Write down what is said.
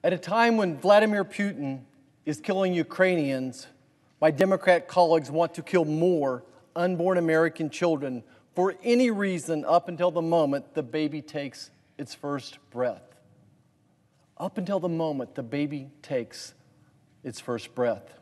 At a time when Vladimir Putin is killing Ukrainians, my Democrat colleagues want to kill more unborn American children for any reason up until the moment the baby takes its first breath. Up until the moment the baby takes its first breath.